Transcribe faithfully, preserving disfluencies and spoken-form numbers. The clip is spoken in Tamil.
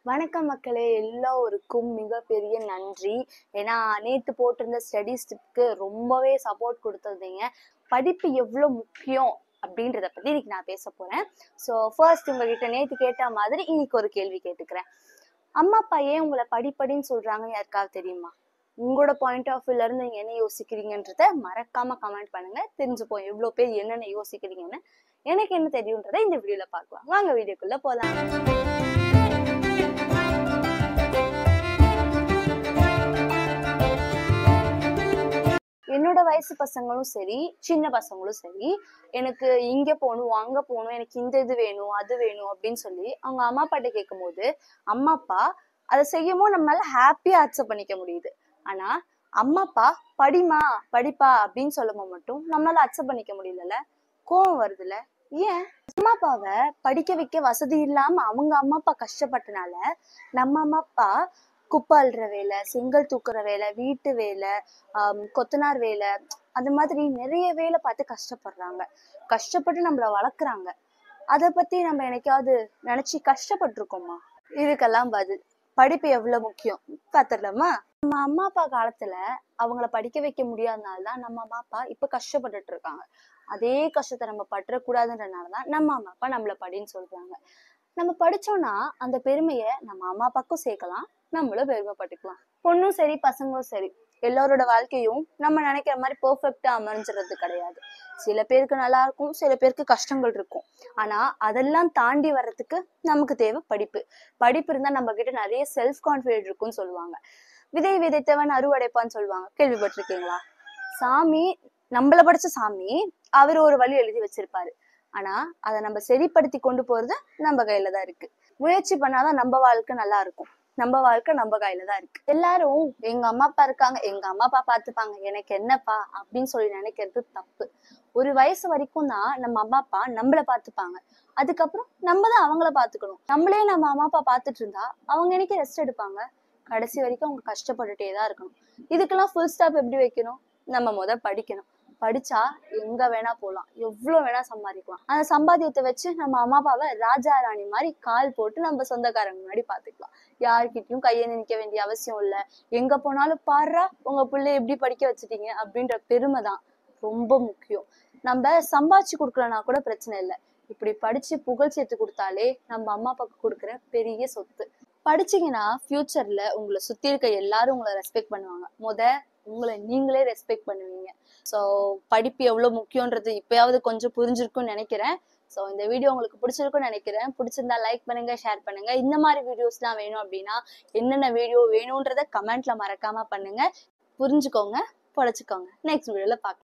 வணக்கம் மக்களே, எல்லோருக்கும் மிகப்பெரிய நன்றி. ஏன்னா நேற்று போட்டிருந்த ஸ்டடீஸ் டிப்க்கு ரொம்பவே சப்போர்ட் கொடுத்துருந்தீங்க. படிப்பு எவ்வளோ முக்கியம் அப்படின்றத பற்றி இன்னைக்கு நான் பேச போகிறேன். ஸோ ஃபர்ஸ்ட் உங்ககிட்ட நேற்று கேட்ட மாதிரி இன்னைக்கு ஒரு கேள்வி கேட்டுக்கிறேன். அம்மா அப்பா ஏன் உங்களை படிப்படின்னு சொல்கிறாங்கன்னு யாருக்காவது தெரியுமா? உங்களோட பாயிண்ட் ஆஃப் வியூல இருந்து நீங்கள் என்ன யோசிக்கிறீங்கன்றத மறக்காம கமெண்ட் பண்ணுங்க. தெரிஞ்சுப்போம் எவ்வளோ பேர் என்னென்ன யோசிக்கிறீங்கன்னு. எனக்கு என்ன தெரியுன்றதை இந்த வீடியோவில் பார்க்கலாம். வாங்க வீடியோக்குள்ளே போகலாம். என்னோட வயசு பசங்களும் சரி, சின்ன பசங்களும் சரி, எனக்கு இங்க போகணும் அங்க போகணும், எனக்கு இந்த இது வேணும் அது வேணும் அப்படின்னு சொல்லி அவங்க அம்மா அப்பாட்ட கேட்கும் போது அம்மா அப்பா அதை செய்யுமோ நம்மளால ஹாப்பியா அக்செப்ட் பண்ணிக்க முடியுது. ஆனா அம்மா அப்பா படிமா படிப்பா அப்படின்னு சொல்லும்போது மட்டும் நம்மளால அக்செப்ட் பண்ணிக்க முடியல. கோவம் வருதுல்ல. ஏன்? அம்மா அப்பாவை படிக்க வைக்க வசதி இல்லாம அவங்க அம்மா அப்பா கஷ்டப்பட்டனால நம்ம அம்மா அப்பா குப்பை அள்ளுற வேலை, செங்கல் தூக்குற வேலை, வீட்டு வேலை, ஆஹ் கொத்தனார் வேலை, அந்த மாதிரி நிறைய வேலை பார்த்து கஷ்டப்படுறாங்க. கஷ்டப்பட்டு நம்மள வளர்க்குறாங்க. அதை பத்தி நம்ம என்னைக்காவது நினைச்சு கஷ்டப்பட்டிருக்கோமா? இதுக்கெல்லாம் பதில் படிப்பு எவ்வளவு முக்கியம் பார்த்துடலாமா? நம்ம அம்மா அப்பா காலத்துல அவங்கள படிக்க வைக்க முடியாதனாலதான் நம்ம அம்மா அப்பா இப்ப கஷ்டப்பட்டுட்டு இருக்காங்க. அதே கஷ்டத்தை நம்ம பற்றக்கூடாதுன்றனாலதான் நம்ம அம்மா அப்பா நம்மள படின்னு சொல்றாங்க. நம்ம படிச்சோம்னா அந்த பெருமையை நம்ம அம்மா அப்பாக்கும் சேர்க்கலாம், நம்மளும் பெருமைப்பட்டுக்கலாம். பொண்ணும் சரி பசங்களும் சரி, எல்லாரோட வாழ்க்கையும் நம்ம நினைக்கிற மாதிரி பெர்ஃபெக்டா அமைஞ்சிறது கிடையாது. சில பேருக்கு நல்லா இருக்கும், சில பேருக்கு கஷ்டங்கள் இருக்கும். ஆனா அதெல்லாம் தாண்டி வர்றதுக்கு நமக்கு தேவை படிப்பு. படிப்பு இருந்தா நம்ம கிட்ட நிறைய செல்ஃப் கான்பிடென்ட் இருக்கும்னு சொல்லுவாங்க. விதை விதைத்தவன் அறுவடைப்பான்னு சொல்லுவாங்க, கேள்விப்பட்டிருக்கீங்களா? சாமி நம்மள படிச்ச சாமி அவர் ஒரு வழி எழுதி வச்சிருப்பாரு. ஆனா அதை நம்ம சரிப்படுத்தி கொண்டு போறது நம்ம கையில தான் இருக்கு. முயற்சி பண்ணாதான் நம்ம வாழ்க்கை நல்லா இருக்கும். நம்ம வாழ்க்கை நம்ம கையில தான் இருக்கு. எல்லாரும் எங்க அம்மா அப்பா இருக்காங்க, எங்க அம்மா அப்பா பாத்துப்பாங்க, எனக்கு என்னப்பா அப்படின்னு சொல்லி நினைக்கிறது தப்பு. ஒரு வயசு வரைக்கும் தான் நம்ம அம்மா அப்பா நம்மள பாத்துப்பாங்க. அதுக்கப்புறம் நம்ம தான் அவங்கள பாத்துக்கணும். நம்மளே நம்ம அம்மா அப்பா பாத்துட்டு இருந்தா அவங்க என்னைக்கு ரெஸ்ட் எடுப்பாங்க? கடைசி வரைக்கும் அவங்க கஷ்டப்பட்டுட்டே தான் இருக்கணும். இதுக்கெல்லாம் ஃபுல் ஸ்டாப் எப்படி வைக்கணும்? நம்ம முத படிக்கணும். படிச்சா எங்க வேணா போலாம், எவ்வளவு வேணா சம்பாதிக்கலாம். அந்த சம்பாத்தியத்தை வச்சு நம்ம அம்மா அப்பாவை ராஜா ராணி மாதிரி கால் போட்டு நம்ம சொந்தக்காரங்க முன்னாடி பாத்துக்கலாம். யாருக்கிட்டையும் கையேந்தி நிக்க வேண்டிய அவசியம் இல்ல. எங்க போனாலும் பாடுறா உங்க பிள்ளைய எப்படி படிக்க வச்சுட்டீங்க அப்படின்ற பெருமை தான் ரொம்ப முக்கியம். நம்ம சம்பாதிச்சு கொடுக்கலன்னா கூட பிரச்சனை இல்லை. இப்படி படிச்சு புகழ் சேர்த்து கொடுத்தாலே நம்ம அம்மா அப்பாவுக்கு கொடுக்குற பெரிய சொத்து. படிச்சீங்கன்னா ஃபியூச்சர்ல உங்களை சுத்தி இருக்க எல்லாரும் உங்களை ரெஸ்பெக்ட் பண்ணுவாங்க. முத உங்களை நீங்களே ரெஸ்பெக்ட் பண்ணுவீங்க. ஸோ படிப்பு எவ்வளவு முக்கியன்றது இப்பயாவது கொஞ்சம் புரிஞ்சிருக்கும்னு நினைக்கிறேன். ஸோ இந்த வீடியோ உங்களுக்கு பிடிச்சிருக்கும்னு நினைக்கிறேன். பிடிச்சிருந்தா லைக் பண்ணுங்க, ஷேர் பண்ணுங்க. இந்த மாதிரி வீடியோஸ்லாம் வேணும் அப்படின்னா என்னென்ன வீடியோ வேணும்ன்றத கமெண்ட்ல மறக்காம பண்ணுங்க. புரிஞ்சுக்கோங்க, பொழைச்சுக்கோங்க. நெக்ஸ்ட் வீடியோல பார்க்கலாம்.